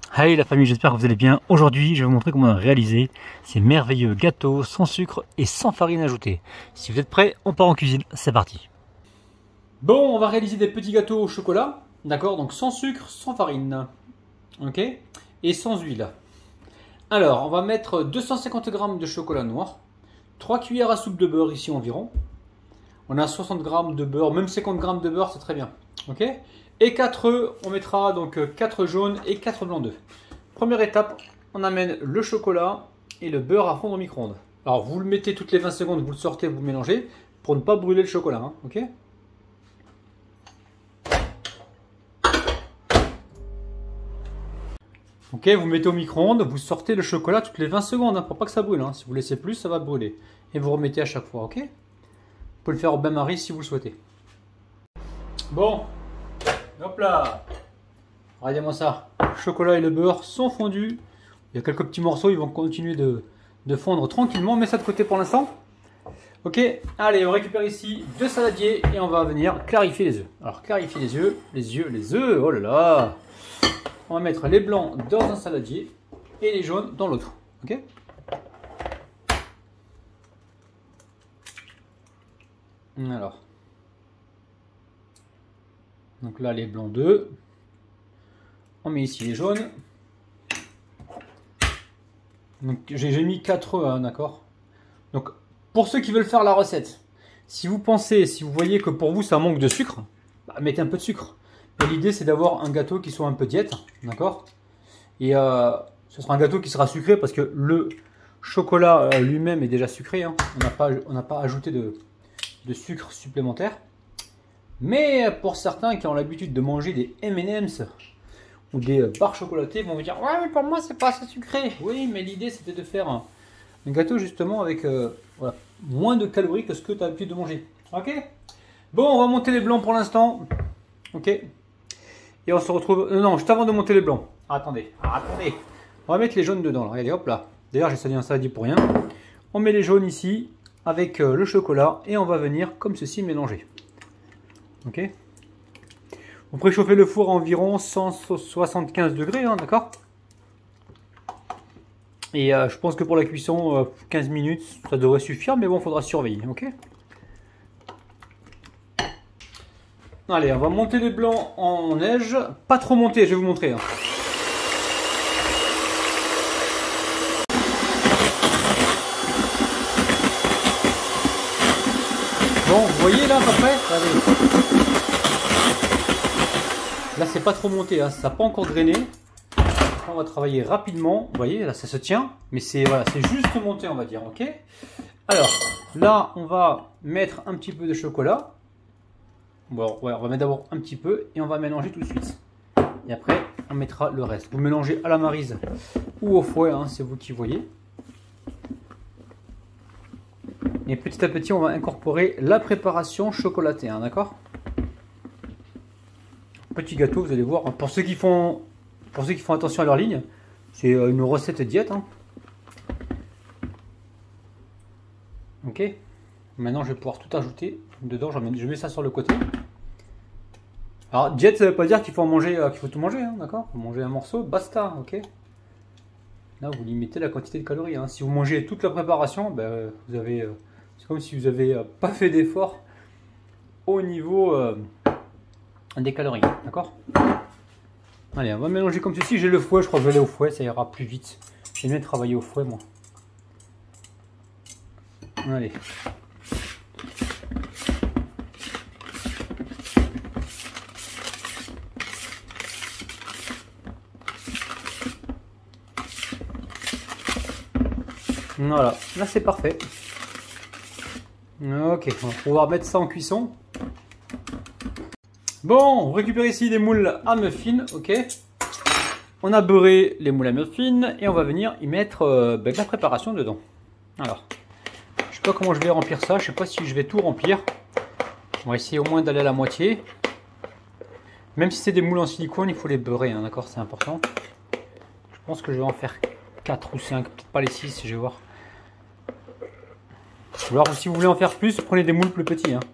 Hey la famille, j'espère que vous allez bien. Aujourd'hui, je vais vous montrer comment réaliser ces merveilleux gâteaux sans sucre et sans farine ajoutée. Si vous êtes prêts, on part en cuisine, c'est parti. Bon, on va réaliser des petits gâteaux au chocolat, d'accord? Donc sans sucre, sans farine, ok? Et sans huile. Alors, on va mettre 250 g de chocolat noir, 3 cuillères à soupe de beurre ici environ. On a 60 g de beurre, même 50 g de beurre, c'est très bien, ok? Et 4 œufs, on mettra donc 4 jaunes et 4 blancs d'œufs. Première étape, on amène le chocolat et le beurre à fondre au micro-ondes. Alors vous le mettez toutes les 20 secondes, vous le sortez, vous le mélangez pour ne pas brûler le chocolat, hein, ok? Ok, vous mettez au micro-ondes, vous sortez le chocolat toutes les 20 secondes, hein, pour pas que ça brûle, hein. Si vous laissez plus, ça va brûler. Et vous remettez à chaque fois, ok? Vous pouvez le faire au bain-marie si vous le souhaitez. Bon, hop là! Regardez-moi ça, le chocolat et le beurre sont fondus. Il y a quelques petits morceaux, ils vont continuer de fondre tranquillement. On met ça de côté pour l'instant. Ok, allez, on récupère ici 2 saladiers et on va venir clarifier les œufs. Alors, clarifier les œufs, oh là là! On va mettre les blancs dans un saladier et les jaunes dans l'autre. Ok? Alors. Donc là, les blancs d'œufs. On met ici les jaunes. Donc j'ai mis 4 œufs, hein, d'accord? Donc pour ceux qui veulent faire la recette, si vous voyez que pour vous ça manque de sucre, bah, mettez un peu de sucre. Mais l'idée c'est d'avoir un gâteau qui soit un peu diète, d'accord? Et ce sera un gâteau qui sera sucré parce que le chocolat lui-même est déjà sucré, hein. On n'a pas ajouté de sucre supplémentaire. Mais pour certains qui ont l'habitude de manger des M&M's ou des barres chocolatées, vont vous dire ouais, mais pour moi c'est pas assez sucré. Oui, mais l'idée c'était de faire un gâteau justement avec voilà, moins de calories que ce que tu as l'habitude de manger. Ok? Bon, on va monter les blancs pour l'instant. Ok? Et on se retrouve. Non, juste avant de monter les blancs. Attendez. On va mettre les jaunes dedans. Là. Regardez, hop là. D'ailleurs, j'ai sali un saladier pour rien. On met les jaunes ici avec le chocolat et on va venir comme ceci mélanger. Ok? Vous préchauffez le four à environ 175 degrés, hein, d'accord? Et je pense que pour la cuisson, 15 minutes, ça devrait suffire, mais bon, il faudra surveiller, ok? Allez, on va monter les blancs en neige. Pas trop monter, je vais vous montrer. Hein. Bon, vous voyez là à peu près? Allez. Là, c'est pas trop monté, hein. Ça n'a pas encore drainé. On va travailler rapidement. Vous voyez, là, ça se tient. Mais c'est voilà, juste monté, on va dire. Ok. Alors, là, on va mettre un petit peu de chocolat. Bon, ouais, on va mettre d'abord un petit peu et on va mélanger tout de suite. Et après, on mettra le reste. Vous mélangez à la maryse ou au fouet, hein, c'est vous qui voyez. Et petit à petit, on va incorporer la préparation chocolatée, hein, d'accord? Petit gâteau, vous allez voir. Pour ceux qui font attention à leur ligne, c'est une recette diète. Hein. Ok. Maintenant, je vais pouvoir tout ajouter dedans. Je mets ça sur le côté. Alors, diète, ça ne veut pas dire qu'il faut manger, qu'il faut tout manger, hein, d'accord? Vous mangez un morceau, basta, ok. Là, vous limitez la quantité de calories. Hein. Si vous mangez toute la préparation, ben, vous avez, c'est comme si vous n'avez pas fait d'effort au niveau des calories, d'accord? Allez, on va mélanger comme ceci. J'ai le fouet, je crois que je vais aller au fouet, ça ira plus vite. J'aime bien travailler au fouet, moi. Allez. Voilà, là c'est parfait. Ok, on va pouvoir mettre ça en cuisson. Bon, on récupère ici des moules à muffins, ok. On a beurré les moules à muffins et on va venir y mettre de la préparation dedans. Alors, je sais pas comment je vais remplir ça, je sais pas si je vais tout remplir. On va essayer au moins d'aller à la moitié. Même si c'est des moules en silicone, il faut les beurrer, hein, d'accord, c'est important. Je pense que je vais en faire 4 ou 5, peut-être pas les 6, je vais voir. Ou alors si vous voulez en faire plus, prenez des moules plus petits. Hein.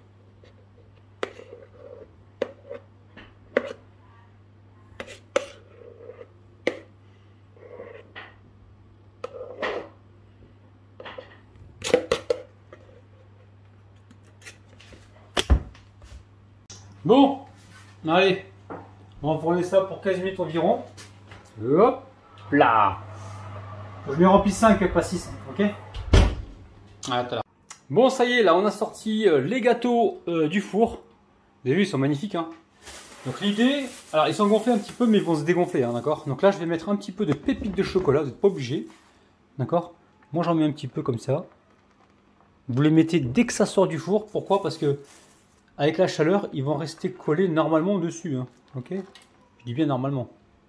Bon, allez, on va tourner ça pour 15 minutes environ. Hop là. Je lui remplis 5, pas 6, ok. Voilà. Bon, ça y est, là on a sorti les gâteaux du four. Vous avez vu, ils sont magnifiques, hein. Donc l'idée, alors ils sont gonflés un petit peu, mais ils vont se dégonfler, hein, d'accord. Donc là, je vais mettre un petit peu de pépites de chocolat, vous n'êtes pas obligé, d'accord. Moi, j'en mets un petit peu comme ça. Vous les mettez dès que ça sort du four. Pourquoi? Parce que avec la chaleur, ils vont rester collés normalement dessus, hein, ok. Je dis bien normalement.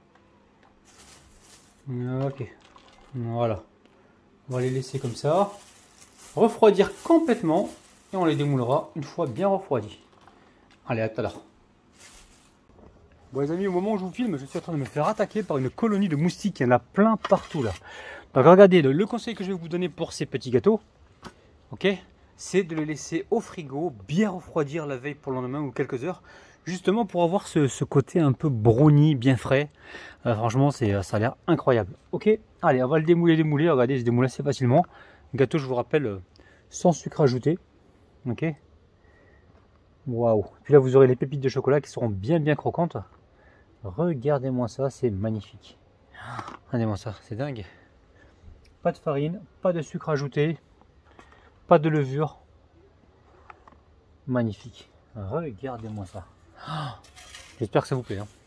Ok, voilà. On va les laisser comme ça. Refroidir complètement et on les démoulera une fois bien refroidis. Allez, à tout à l'heure. Bon les amis, au moment où je vous filme, je suis en train de me faire attaquer par une colonie de moustiques. Il y en a plein partout là. Donc regardez, le conseil que je vais vous donner pour ces petits gâteaux, ok, c'est de les laisser au frigo, bien refroidir la veille pour le lendemain ou quelques heures, justement pour avoir ce côté un peu brownie, bien frais. Franchement, ça a l'air incroyable. Ok, allez, on va le démouler. Regardez, il se démoule assez facilement. Gâteau, je vous rappelle, sans sucre ajouté. Ok. Waouh. Puis là, vous aurez les pépites de chocolat qui seront bien croquantes. Regardez-moi ça, c'est magnifique. Regardez-moi ça, c'est dingue. Pas de farine, pas de sucre ajouté, pas de levure. Magnifique. Regardez-moi ça. J'espère que ça vous plaît, hein.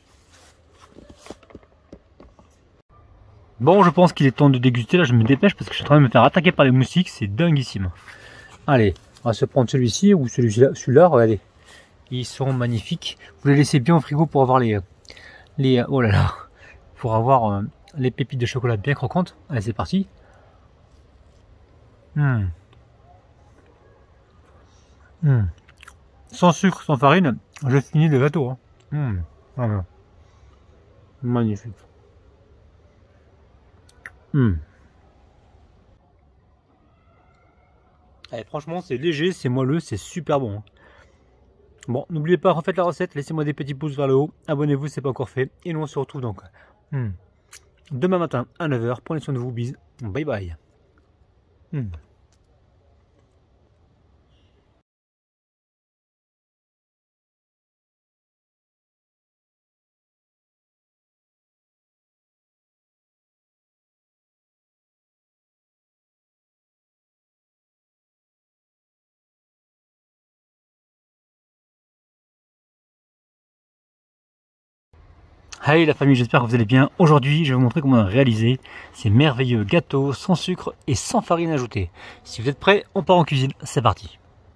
Bon, je pense qu'il est temps de déguster. Là, je me dépêche parce que je suis en train de me faire attaquer par les moustiques. C'est dinguissime. Allez, on va se prendre celui-ci ou celui-là. Regardez, ils sont magnifiques. Vous les laissez bien au frigo pour avoir oh là là, pour avoir les pépites de chocolat bien croquantes. Allez, c'est parti. Sans sucre, sans farine, je finis le gâteau, hein. Voilà. Magnifique. Allez, franchement, c'est léger, c'est moelleux, c'est super bon, hein. Bon, n'oubliez pas, refaites la recette, laissez-moi des petits pouces vers le haut, abonnez-vous si ce n'est pas encore fait, et nous on se retrouve donc demain matin à 9 h. Prenez soin de vous, bisous, bye bye. Hey la famille, j'espère que vous allez bien. Aujourd'hui, je vais vous montrer comment on a réalisé ces merveilleux gâteaux sans sucre et sans farine ajoutée. Si vous êtes prêts, on part en cuisine, c'est parti.